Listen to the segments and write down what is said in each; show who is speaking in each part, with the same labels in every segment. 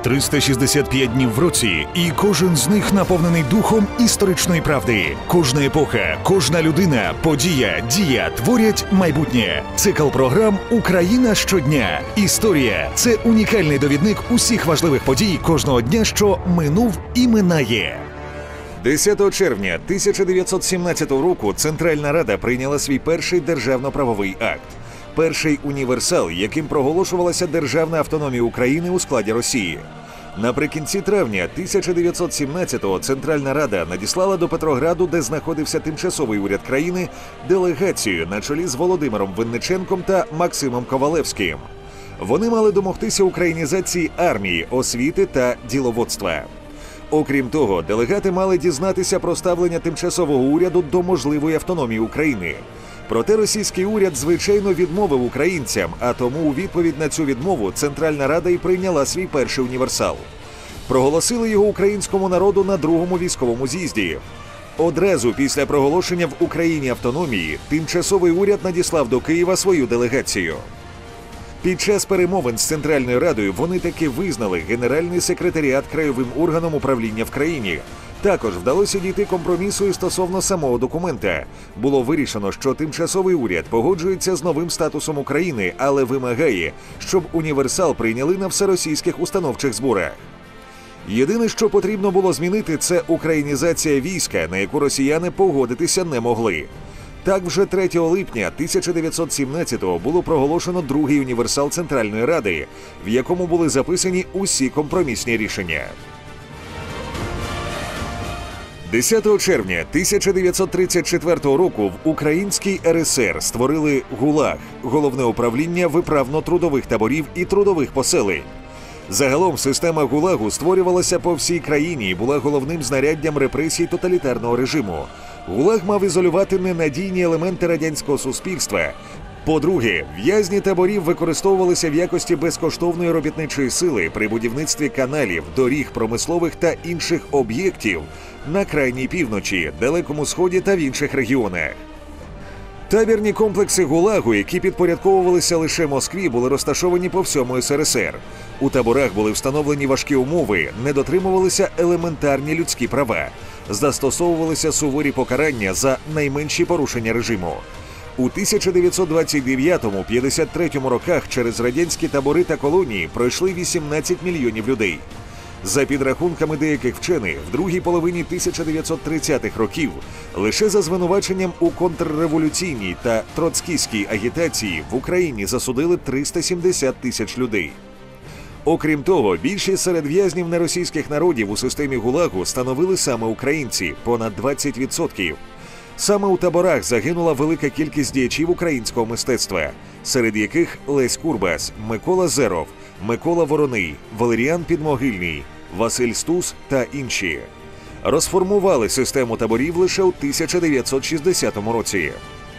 Speaker 1: 365 днів в році, і кожен з них наповнений духом історичної правди. Кожна епоха, кожна людина, подія, дія творять майбутнє. Цикл програм «Україна щодня». Історія – це унікальний довідник усіх важливих подій кожного дня, що минув і минає. 10 червня 1917 року Центральна Рада прийняла свій перший державно-правовий акт. Перший універсал, яким проголошувалася державна автономія України у складі Росії. Наприкінці травня 1917-го Центральна Рада надіслала до Петрограду, де знаходився тимчасовий уряд країни, делегацію на чолі з Володимиром Винниченком та Максимом Ковалевським. Вони мали домогтися українізації армії, освіти та діловодства. Окрім того, делегати мали дізнатися про ставлення тимчасового уряду до можливої автономії України. Проте російський уряд, звичайно, відмовив українцям, а тому у відповідь на цю відмову Центральна Рада і прийняла свій перший універсал. Проголосили його українському народу на другому військовому з'їзді. Одразу після проголошення в Україні автономії тимчасовий уряд надіслав до Києва свою делегацію. Під час перемовин з Центральною Радою вони таки визнали Генеральний секретаріат краєвим органом управління в країні. Також вдалося дійти компромісу і стосовно самого документа. Було вирішено, що тимчасовий уряд погоджується з новим статусом України, але вимагає, щоб універсал прийняли на всеросійських установчих зборах. Єдине, що потрібно було змінити, це українізація війська, на яку росіяни погодитися не могли. Так, вже 3 липня 1917-го було проголошено другий універсал Центральної Ради, в якому були записані усі компромісні рішення. 10 червня 1934 року в Українській РСР створили ГУЛАГ – Головне управління виправно-трудових таборів і трудових поселень. Загалом система ГУЛАГу створювалася по всій країні і була головним знаряддям репресій тоталітарного режиму. ГУЛАГ мав ізолювати ненадійні елементи радянського суспільства. По-друге, в'язні таборів використовувалися в якості безкоштовної робітничої сили при будівництві каналів, доріг, промислових та інших об'єктів на крайній півночі, Далекому Сході та в інших регіонах. Табірні комплекси ГУЛАГу, які підпорядковувалися лише Москві, були розташовані по всьому СРСР. У таборах були встановлені важкі умови, не дотримувалися елементарні людські права, застосовувалися суворі покарання за найменші порушення режиму. У 1929-53 роках через радянські табори та колонії пройшли 18 мільйонів людей. За підрахунками деяких вчених, в другій половині 1930-х років лише за звинуваченням у контрреволюційній та троцкістській агітації в Україні засудили 370 тисяч людей. Окрім того, більшість серед в'язнів неросійських народів у системі ГУЛАГу становили саме українці – понад 20%. Саме у таборах загинула велика кількість діячів українського мистецтва, серед яких Лесь Курбас, Микола Зеров, Микола Вороний, Валеріан Підмогильний, Василь Стус та інші. Розформували систему таборів лише у 1960 році.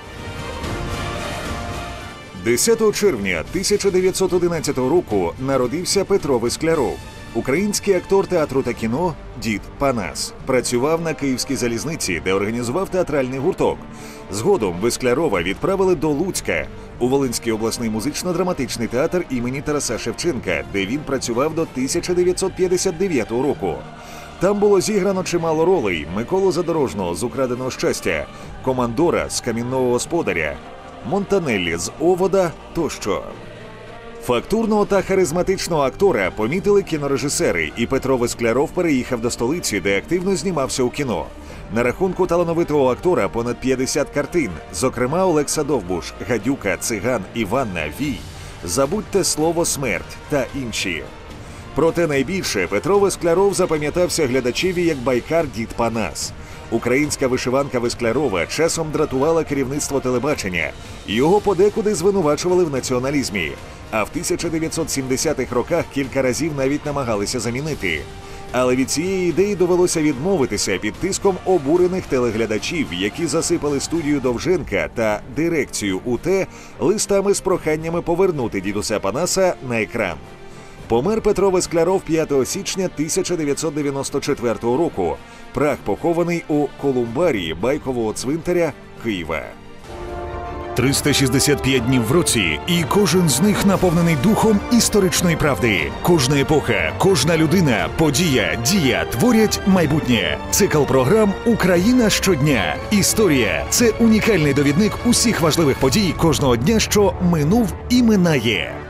Speaker 1: 10 червня 1911 року народився Петро Вискляров. Український актор театру та кіно дід Панас. Працював на Київській залізниці, де організував театральний гурток. Згодом Висклярова відправили до Луцька, у Волинський обласний музично-драматичний театр імені Тараса Шевченка, де він працював до 1959 року. Там було зіграно чимало ролей: Миколу Задорожного з «Украденого щастя», командора з «Камінного господаря», Монтанеллі з «Овода» тощо. Фактурного та харизматичного актора помітили кінорежисери, і Петро Вискляров переїхав до столиці, де активно знімався у кіно. На рахунку талановитого актора понад 50 картин, зокрема Олекса Довбуш, Гадюка, Циган, Іванна, Вій, Забудьте слово «Смерть» та інші. Проте найбільше Петро Вискляров запам'ятався глядачеві як байкар дід Панас. Українська вишиванка Висклярова часом дратувала керівництво телебачення. Його подекуди звинувачували в націоналізмі. А в 1970-х роках кілька разів навіть намагалися замінити. Але від цієї ідеї довелося відмовитися під тиском обурених телеглядачів, які засипали студію Довженка та дирекцію УТ листами з проханнями повернути дідуся Панаса на екран. Помер Петро Вискляров 5 січня 1994 року. Прах похований у колумбарії Байкового цвинтаря Києва. 365 днів в році, і кожен з них наповнений духом історичної правди. Кожна епоха, кожна людина, подія, дія творять майбутнє. Цикл програм «Україна щодня». Історія – це унікальний довідник усіх важливих подій кожного дня, що минув і минає.